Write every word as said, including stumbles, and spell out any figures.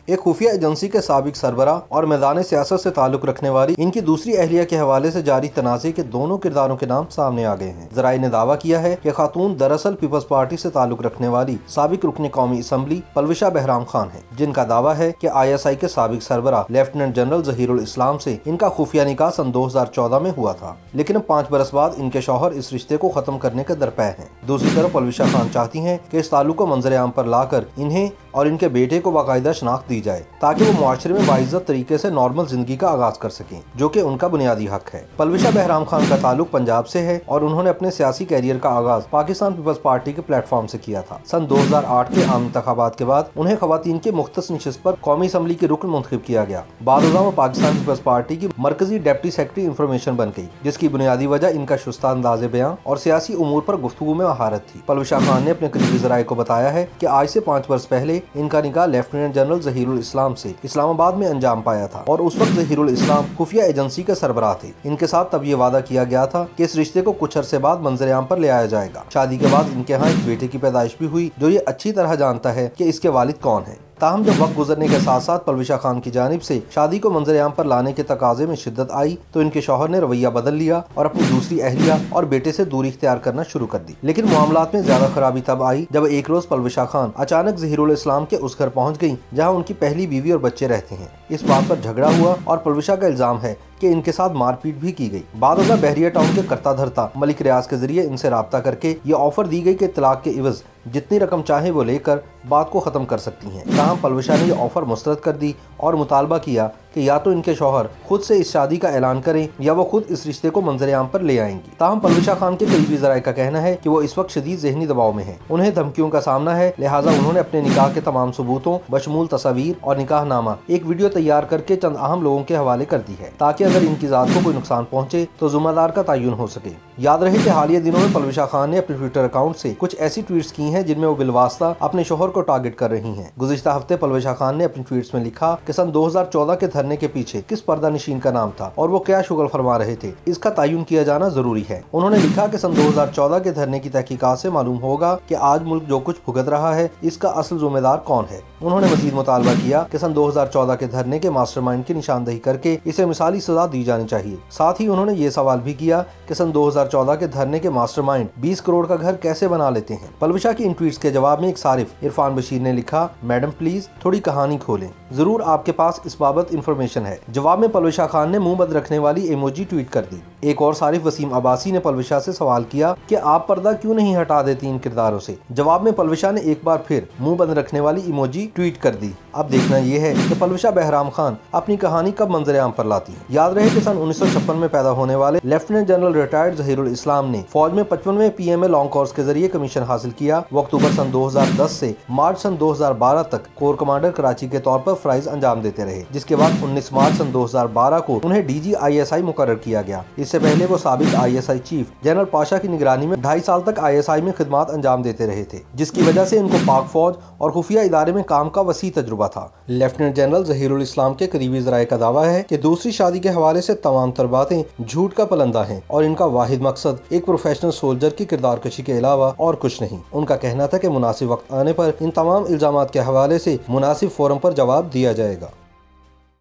एक खुफिया एजेंसी के साबिक सरबरा और मैदान सियासत से ताल्लुक रखने वाली इनकी दूसरी अहलिया के हवाले से जारी तनाज़े के दोनों किरदारों के नाम सामने आ गए हैं। जराए ने दावा किया है कि खातून दरअसल पीपल्स पार्टी से ताल्लुक रखने वाली साबिक रुकने कौमी असम्बली पलवशा बहराम खान है, जिनका दावा है कि आई एस आई के साबिक सरबरा लेफ्टिनेंट जनरल जहीरुल इस्लाम से इनका खुफिया निकाह सन दो हजार चौदह में हुआ था, लेकिन अब पाँच बरस बाद इनके शौहर इस रिश्ते को खत्म करने के दरपे हैं। दूसरी तरफ पलवशा खान चाहती हैं कि इस ताल्लुक को मंजर आम पर लाकर इन्हें और इनके बेटे को बाकायदा शनाख्त दी जाए ताकि वो मुआशरे में बाइज्जत तरीके से नॉर्मल जिंदगी का आगाज कर सकें, जो कि उनका बुनियादी हक है। पलवशा बहराम खान का ताल्लुक पंजाब से है और उन्होंने अपने सियासी कैरियर का आगाज पाकिस्तान पीपल्स पार्टी के प्लेटफॉर्म से किया था। सन दो हजार आठ के आम इंतखाबात के बाद उन्हें खवातीन की मुख्तस निशिस्त पर कौमी असम्बली के रुकन मुंतखब किया गया। बाद वो पाकिस्तान पीपल्स पार्टी की मरकजी डेप्टी सेक्रेटरी इंफॉर्मेशन बन गई, जिसकी बुनियादी वजह इनका शुस्ता अंदाज़े बयां और सियासी उमूर पर गुफ्तगू में महारत थी। पलवशा खान ने अपने करीबी ज़राए को बताया है कि आज से पाँच वर्ष पहले इनका निकाह लेफ्टिनेंट जनरल जहीरुल इस्लाम से इस्लामाबाद में अंजाम पाया था और उस वक्त जहीरुल इस्लाम खुफिया एजेंसी के सरबराह थे। इनके साथ तब ये वादा किया गया था कि इस रिश्ते को कुछ अरसे बाद मंजर आम पर ले आया जाएगा। शादी के बाद इनके यहाँ एक बेटे की पैदाइश भी हुई, जो ये अच्छी तरह जानता है कि इसके वालिद कौन है। ताहम जब वक्त गुजरने के साथ साथ पलवशा खान की जानिब से शादी को मंजर आम पर लाने के तकाजे में शिद्दत आई तो इनके शौहर ने रवैया बदल लिया और अपनी दूसरी अहलिया और बेटे से दूरी इख्तियार करना शुरू कर दी। लेकिन मामलात में ज्यादा खराबी तब आई जब एक रोज पलवशा खान अचानक जहीरुल इस्लाम के उस घर पहुँच गयी जहाँ उनकी पहली बीवी और बच्चे रहते हैं। इस बात पर झगड़ा हुआ और पलवशा का इल्जाम है कि इनके साथ मारपीट भी की गई। बाद बहरिया टाउन के करता धरता मलिक रियाज के जरिए इनसे राब्ता करके ये ऑफर दी गई कि तलाक के इवज जितनी रकम चाहे वो लेकर बात को खत्म कर सकती हैं। ताहम पलवशा ने ये ऑफर मुस्तरद कर दी और मुतालबा किया कि या तो इनके शौहर खुद से इस शादी का ऐलान करें या वो खुद इस रिश्ते को मंजर आम पर ले आएंगी। ताहम पलवशा खान के करीबी ज़राए का कहना है कि वो इस वक्त शदीद ज़हनी दबाव में है, उन्हें धमकियों का सामना है, लिहाजा उन्होंने अपने निकाह के तमाम सबूतों बशमूल तस्वीर और निकाहनामा एक वीडियो तैयार करके चंद अहम लोगों के हवाले कर दी है ताकि अगर इनकी जात को कोई नुकसान पहुँचे तो जिम्मेदार का तयन हो सके। याद रहे कि हालिया दिनों में पलवशा खान ने अपने ट्विटर अकाउंट से कुछ ऐसी ट्वीट्स की हैं जिनमें वो बिलवास्ता अपने शोहर को टारगेट कर रही हैं। गुज़िश्ता हफ्ते पलवशा खान ने अपनी ट्वीट्स में लिखा कि सन दो हजार चौदह के धरने के पीछे किस पर्दा नशीन का नाम था और वो क्या शुगल फरमा रहे थे, इसका तयन किया जाना जरूरी है। उन्होंने लिखा कि सन दो हजार चौदह के धरने की तहकीकात से मालूम होगा कि आज मुल्क जो कुछ भुगत रहा है इसका असल जिम्मेदार कौन है। उन्होंने मजीद मुतालबा किया कि सन दो हजार चौदह के धरने के मास्टरमाइंड की निशानदही करके इसे मिसाली सजा दी जानी चाहिए। साथ ही उन्होंने ये सवाल भी किया कि सन दो हजार चौदह के धरने के मास्टरमाइंड बीस करोड़ का घर कैसे बना लेते हैं। पलवशा की इन ट्वीट्स के जवाब में एक सारिफ इरफान बशीर ने लिखा, मैडम प्लीज थोड़ी कहानी खोलें, जरूर आपके पास इस बाबत इंफॉर्मेशन है। जवाब में पलवशा खान ने मुंह बंद रखने वाली इमोजी ट्वीट कर दी। एक और सारिफ वसीम अब्बासी ने पलवशा से सवाल किया कि आप पर्दा क्यों नहीं हटा देती इन किरदारों से। जवाब में पलवशा ने एक बार फिर मुंह बंद रखने वाली इमोजी ट्वीट कर दी। अब देखना यह है कि पलवशा बहराम खान अपनी कहानी कब मंजर आम पर लाती है। याद रहे कि सन उन्नीस सौ छप्पन में पैदा होने वाले lieutenant general retired Zaheerul Islam ने फौज में पचपनवे P M A long course के जरिए कमीशन हासिल किया। वो अक्टूबर सन दो हजार दस से मार्च सन दो हजार बारह तक कोर कमांडर कराची के तौर पर फराइज अंजाम देते रहे, जिसके बाद उन्नीस मार्च सन दो हजार बारह को उन्हें डी जी आई एस आई मुकर्रर किया गया। इससे पहले वो साबिक I S I chief general Pasha की निगरानी में ढाई साल तक आई एस आई में खिदमत अंजाम देते रहे थे, जिसकी वजह से इनको पाक फौज और खुफिया इदारे में काम का वसी तजुर्बा था। लेफ्टिनेंट जनरल जहीरुल इस्लाम के करीबी ज़राए का दावा है कि दूसरी शादी के हवाले से तमाम तर बातें झूठ का पलंदा हैं और इनका वाहिद मकसद एक प्रोफेशनल सोल्जर की किरदार कशी के अलावा और कुछ नहीं। उनका कहना था कि मुनासिब वक्त आने पर इन तमाम इल्जामात के हवाले से मुनासिब फोरम पर जवाब दिया जाएगा।